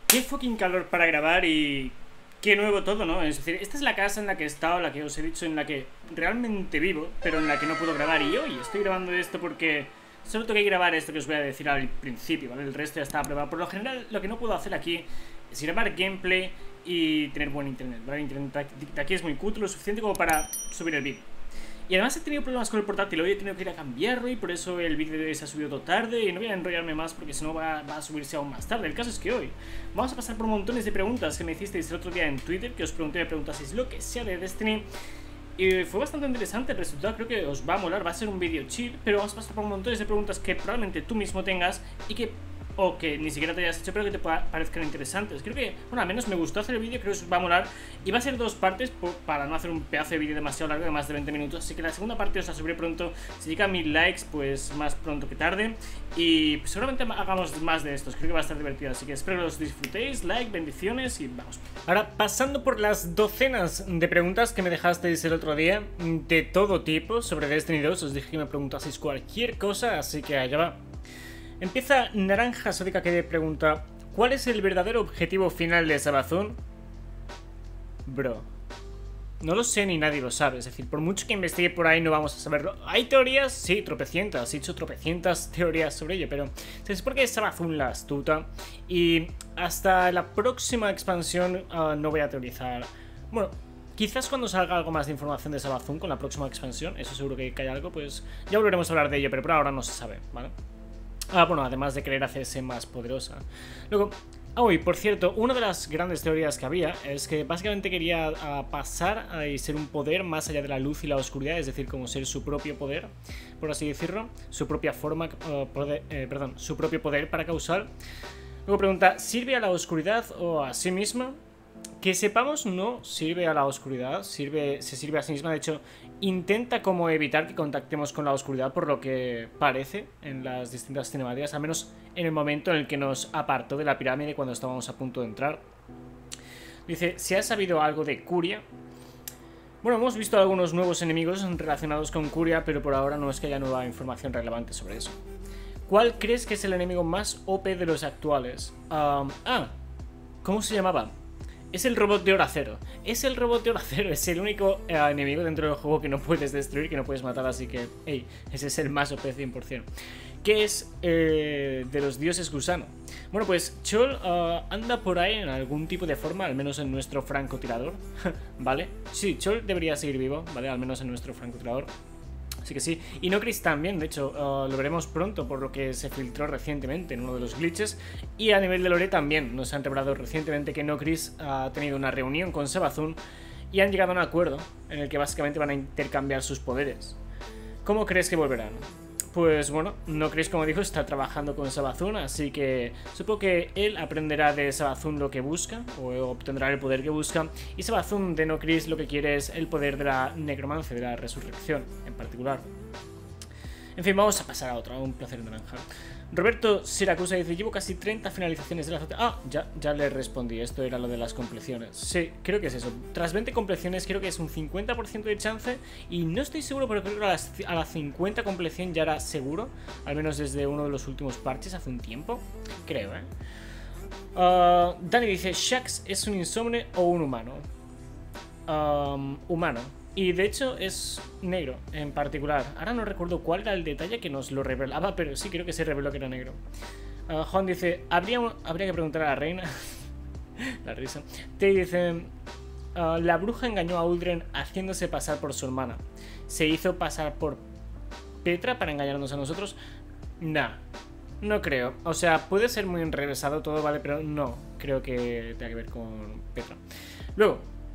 Qué fucking calor para grabar y qué nuevo todo, ¿no? Es decir, esta es la casa en la que he estado, la que os he dicho, en la que realmente vivo, pero en la que no puedo grabar. Y hoy estoy grabando esto porque solo tengo que grabar esto que os voy a decir al principio, ¿vale? El resto ya está preparado. Por lo general, lo que no puedo hacer aquí es grabar gameplay y tener buen internet, ¿vale? Internet de aquí es muy cutre, lo suficiente como para subir el vídeo. Y además he tenido problemas con el portátil, hoy he tenido que ir a cambiarlo y por eso el vídeo se ha subido todo tarde y no voy a enrollarme más porque si no va a subirse aún más tarde. El caso es que hoy vamos a pasar por montones de preguntas que me hicisteis el otro día en Twitter, que os pregunté, me preguntaseis lo que sea de Destiny. Y fue bastante interesante el resultado, creo que os va a molar, va a ser un vídeo chill, pero vamos a pasar por montones de preguntas que probablemente tú mismo tengas y que o que ni siquiera te hayas hecho, pero que te parezcan interesantes. Creo que, bueno, al menos me gustó hacer el vídeo, creo que os va a molar. Y va a ser dos partes para no hacer un pedazo de vídeo demasiado largo, de más de 20 minutos. Así que la segunda parte os la subiré pronto. Si llega a 1000 likes, pues más pronto que tarde. Y pues, seguramente hagamos más de estos, creo que va a estar divertido. Así que espero que los disfrutéis, like, bendiciones y vamos. Ahora, pasando por las docenas de preguntas que me dejasteis el otro día, de todo tipo, sobre Destiny 2. Os dije que me preguntaseis cualquier cosa, así que allá va. Empieza Naranja Sódica, que pregunta: ¿cuál es el verdadero objetivo final de Savathûn? Bro, no lo sé ni nadie lo sabe. Es decir, por mucho que investigue por ahí no vamos a saberlo. ¿Hay teorías? Sí, tropecientas. He hecho tropecientas teorías sobre ello, pero se supone que es Savathûn la astuta. Y hasta la próxima expansión no voy a teorizar. Bueno, quizás cuando salga algo más de información de Savathûn con la próxima expansión, eso seguro que hay algo, pues ya volveremos a hablar de ello, pero por ahora no se sabe, ¿vale? Bueno, además de querer hacerse más poderosa. Luego, por cierto, una de las grandes teorías que había es que básicamente quería pasar y ser un poder más allá de la luz y la oscuridad, es decir, como ser su propio poder, por así decirlo, su propia forma, su propio poder para causar. Luego pregunta: ¿sirve a la oscuridad o a sí misma? Que sepamos, no sirve a la oscuridad, se sirve a sí misma. De hecho, intenta como evitar que contactemos con la oscuridad, por lo que parece en las distintas cinemáticas, al menos en el momento en el que nos apartó de la pirámide cuando estábamos a punto de entrar. Dice: ¿se ha sabido algo de Curia? Bueno, hemos visto algunos nuevos enemigos relacionados con Curia, pero por ahora no es que haya nueva información relevante sobre eso. ¿Cuál crees que es el enemigo más OP de los actuales? ¿Cómo se llamaba? Es el robot de hora cero. Es el robot de hora cero. Es el único enemigo dentro del juego que no puedes destruir, que no puedes matar. Así que, hey, ese es el más OP 100%. ¿Qué es de los dioses gusano? Bueno, pues Chol anda por ahí en algún tipo de forma, al menos en nuestro francotirador. ¿Vale? Sí, Chol debería seguir vivo, ¿vale? Al menos en nuestro francotirador. Así que sí, y Nokris también, de hecho, lo veremos pronto por lo que se filtró recientemente en uno de los glitches. Y a nivel de lore también nos han revelado recientemente que Nokris ha tenido una reunión con Savathûn y han llegado a un acuerdo en el que básicamente van a intercambiar sus poderes. ¿Cómo crees que volverán? Pues bueno, Nokris, como dijo, está trabajando con Savathûn, así que supongo que él aprenderá de Savathûn lo que busca, o obtendrá el poder que busca, y Savathûn de Nokris lo que quiere es el poder de la necromancia, de la resurrección en particular. En fin, vamos a pasar a otro, a un placer naranja. Roberto Siracusa dice: llevo casi 30 finalizaciones de la... ya le respondí, esto era lo de las compleciones. Sí, creo que es eso. Tras 20 compleciones creo que es un 50% de chance. Y no estoy seguro, pero creo que a la 50 compleción ya era seguro. Al menos desde uno de los últimos parches hace un tiempo. Creo, Dani dice: ¿Shax es un insomne o un humano? Humano. Y de hecho es negro en particular. Ahora no recuerdo cuál era el detalle que nos lo revelaba, pero sí creo que se reveló que era negro. Juan dice: habría que preguntar a la reina. La risa. Te dice: la bruja engañó a Uldren haciéndose pasar por su hermana. ¿Se hizo pasar por Petra para engañarnos a nosotros? Nah, no creo. O sea, puede ser muy enrevesado todo, ¿vale? Pero no creo que tenga que ver con Petra. Luego,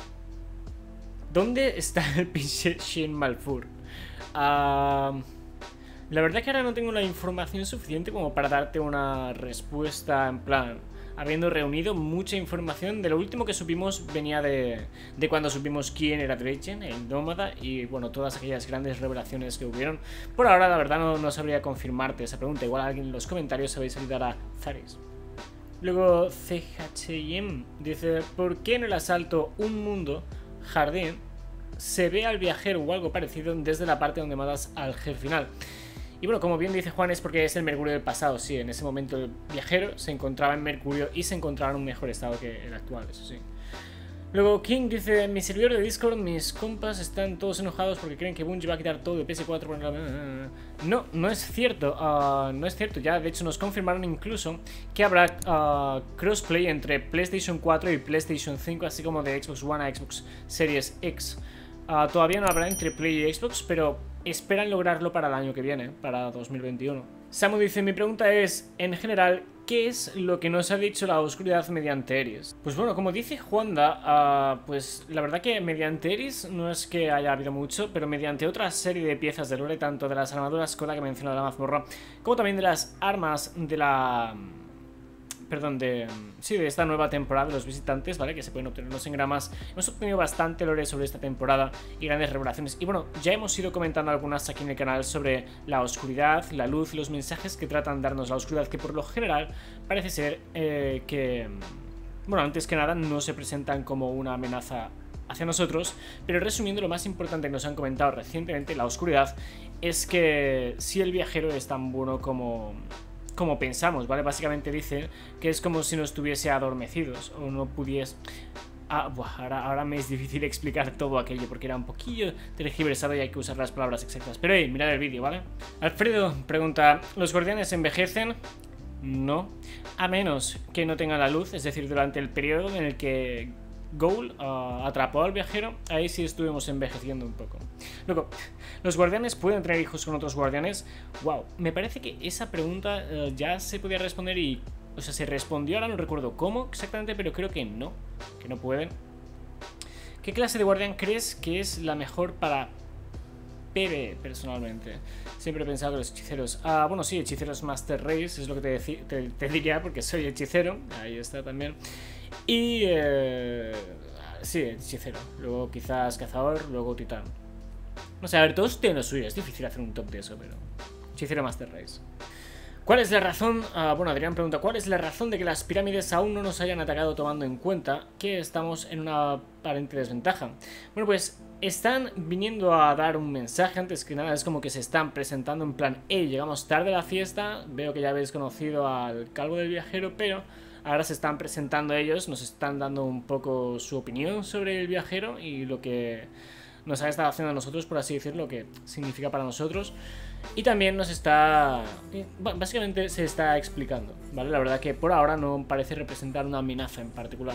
¿dónde está el pinche Shin Malphur? La verdad que ahora no tengo la información suficiente como para darte una respuesta en plan, habiendo reunido mucha información. De lo último que supimos venía de cuando supimos quién era Dredgen, el nómada, y bueno, todas aquellas grandes revelaciones que hubieron. Por ahora la verdad no sabría confirmarte esa pregunta. Igual alguien en los comentarios sabéis ayudar a Zaris. Luego CHM dice: ¿por qué en el asalto Un Mundo Jardín se ve al viajero o algo parecido desde la parte donde matas al jefe final? Y bueno, como bien dice Juan, es porque es el Mercurio del pasado. Sí, en ese momento el viajero se encontraba en Mercurio y se encontraba en un mejor estado que el actual, eso sí. Luego King dice, en mi servidor de Discord mis compas están todos enojados porque creen que Bungie va a quitar todo de PS4. No, no es cierto, no es cierto. Ya de hecho nos confirmaron incluso que habrá crossplay entre PlayStation 4 y PlayStation 5, así como de Xbox One a Xbox Series X. Todavía no habrá entre Play y Xbox, pero esperan lograrlo para el año que viene, para 2021. Samu dice, mi pregunta es, en general, ¿qué es lo que nos ha dicho la oscuridad mediante Eris? Pues bueno, como dice Juanda, pues la verdad que mediante Eris no es que haya habido mucho, pero mediante otra serie de piezas de lore, tanto de las armaduras Skoda que menciona de la mazmorra, como también de las armas de la... Perdón, de esta nueva temporada de los visitantes, ¿vale? Que se pueden obtener los engramas. Hemos obtenido bastante lore sobre esta temporada y grandes revelaciones. Y bueno, ya hemos ido comentando algunas aquí en el canal sobre la oscuridad, la luz y los mensajes que tratan de darnos la oscuridad, que por lo general parece ser que... Bueno, antes que nada no se presentan como una amenaza hacia nosotros, pero resumiendo, lo más importante que nos han comentado recientemente, la oscuridad, es que si el viajero es tan bueno como pensamos, ¿vale? Básicamente dicen que es como si no estuviese adormecidos o no pudiese... ahora me es difícil explicar todo aquello porque era un poquillo tergiversado y hay que usar las palabras exactas. Pero hey, mirad el vídeo, ¿vale? Alfredo pregunta, ¿los guardianes envejecen? No, a menos que no tengan la luz, es decir, durante el periodo en el que Ghoul atrapó al viajero, ahí sí estuvimos envejeciendo un poco. Luego, ¿los guardianes pueden tener hijos con otros guardianes? Wow, me parece que esa pregunta ya se podía responder y... O sea, se respondió, ahora no recuerdo cómo exactamente, pero creo que no pueden. ¿Qué clase de guardián crees que es la mejor para PvE, personalmente? Siempre he pensado que los hechiceros... bueno, sí, hechiceros Master Race, es lo que te diría, porque soy hechicero. Ahí está también. Y... sí, hechicero. Luego quizás cazador, luego titán. No sé, a ver, todos tienen lo suyo. Es difícil hacer un top de eso, pero... Hechicero Master Race. ¿Cuál es la razón? Bueno, Adrián pregunta, ¿cuál es la razón de que las pirámides aún no nos hayan atacado, tomando en cuenta que estamos en una aparente desventaja? Bueno, pues están viniendo a dar un mensaje. Antes que nada es como que se están presentando en plan, hey, llegamos tarde a la fiesta, veo que ya habéis conocido al calvo del viajero, pero ahora se están presentando ellos, nos están dando un poco su opinión sobre el viajero y lo que nos ha estado haciendo a nosotros, por así decirlo, lo que significa para nosotros. Y también nos está... básicamente se está explicando, ¿vale? La verdad que por ahora no parece representar una amenaza en particular.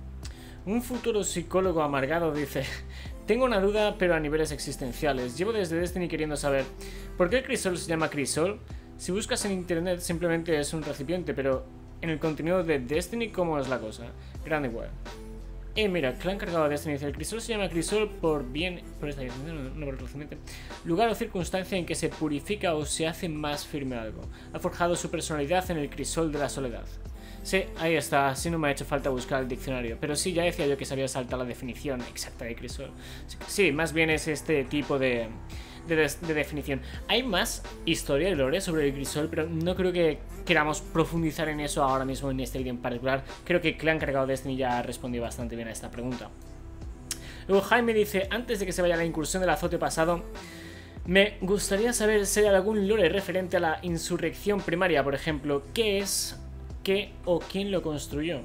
Un futuro psicólogo amargado dice... Tengo una duda, pero a niveles existenciales. Llevo desde Destiny queriendo saber ¿por qué el crisol se llama crisol? Si buscas en internet simplemente es un recipiente, pero en el contenido de Destiny, ¿cómo es la cosa? Grande igual. Mira, clan cargado de Destiny dice, el crisol se llama crisol por esta no por el recipiente. Lugar o circunstancia en que se purifica o se hace más firme algo. Ha forjado su personalidad en el crisol de la soledad. Sí, ahí está, así no me ha hecho falta buscar el diccionario. Pero sí, ya decía yo que sabía saltar la definición exacta de crisol. Sí, más bien es este tipo de definición. Hay más historia de lore sobre el crisol, pero no creo que queramos profundizar en eso ahora mismo en este vídeo en particular. Creo que Clan Cargado Destiny ya ha respondido bastante bien a esta pregunta. Luego Jaime dice, antes de que se vaya la incursión del azote pasado, me gustaría saber si hay algún lore referente a la insurrección primaria, por ejemplo, qué es, qué o quién lo construyó.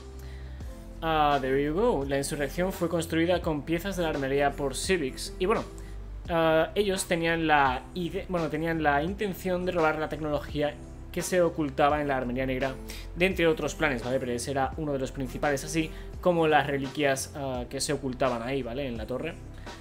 There you go. La insurrección fue construida con piezas de la armería por Civics. Y bueno, ellos tenían la intención de robar la tecnología que se ocultaba en la armería negra, de entre otros planes, ¿vale? Pero ese era uno de los principales, así como las reliquias que se ocultaban ahí, ¿vale? En la torre.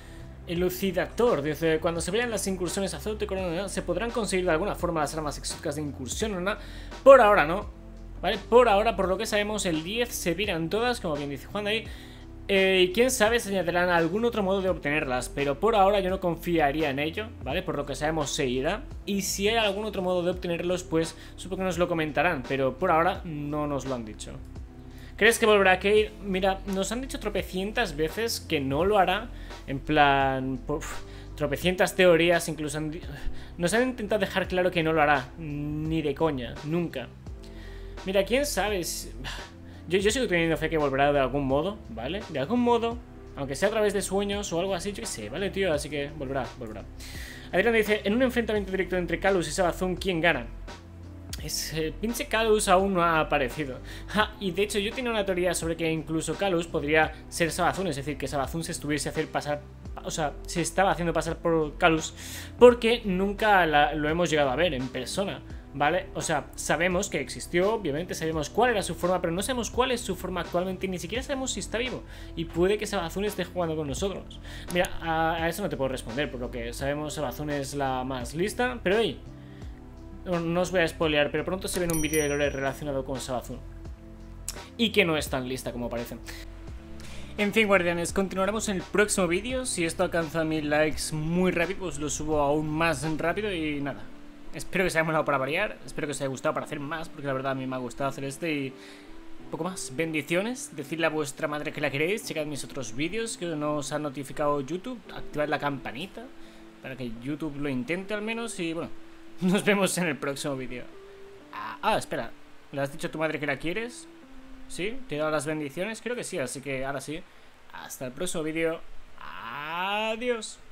Elucidator dice, cuando se vean las incursiones azote corona, ¿se podrán conseguir de alguna forma las armas exóticas de incursión o no? Por ahora no, ¿vale? Por ahora, por lo que sabemos, el 10 se viran todas, como bien dice Juan de ahí. Y quién sabe, se añadirán algún otro modo de obtenerlas, pero por ahora yo no confiaría en ello, ¿vale? Por lo que sabemos se irá. Y si hay algún otro modo de obtenerlos, pues supongo que nos lo comentarán, pero por ahora no nos lo han dicho. ¿Crees que volverá a Cayde? Mira, nos han dicho tropecientas veces que no lo hará. En plan, tropecientas teorías, incluso nos han intentado dejar claro que no lo hará. Ni de coña, nunca. Mira, quién sabe. Yo sigo teniendo fe que volverá de algún modo, ¿vale? De algún modo, aunque sea a través de sueños o algo así, yo qué sé, ¿vale, tío? Así que volverá. Adrián dice, en un enfrentamiento directo entre Calus y Sabazón, ¿quién gana? Pinche Calus aún no ha aparecido. Y de hecho yo tenía una teoría sobre que incluso Calus podría ser Sabazón, es decir, que Sabazón se estuviese hacer pasar, o sea, se estaba haciendo pasar por Calus, porque nunca lo hemos llegado a ver en persona, ¿vale? O sea, sabemos que existió, obviamente sabemos cuál era su forma, pero no sabemos cuál es su forma actualmente, ni siquiera sabemos si está vivo. Y puede que Sabazón esté jugando con nosotros. Mira, a eso no te puedo responder, por lo que sabemos Sabazón es la más lista, pero hey, no os voy a spoilear, pero pronto se ve un vídeo de Lore relacionado con Sabazón. Y que no es tan lista como parece. En fin, guardianes, continuaremos en el próximo vídeo. Si esto alcanza 1000 likes muy rápido, pues lo subo aún más rápido y nada. Espero que os haya molado para variar, espero que os haya gustado para hacer más, porque la verdad a mí me ha gustado hacer este y poco más. Bendiciones, decidle a vuestra madre que la queréis, checad mis otros vídeos que nos ha notificado YouTube, activad la campanita para que YouTube lo intente al menos y bueno, nos vemos en el próximo vídeo. Espera, ¿le has dicho a tu madre que la quieres? ¿Sí? ¿Te he dado las bendiciones? Creo que sí, así que ahora sí. Hasta el próximo vídeo. Adiós.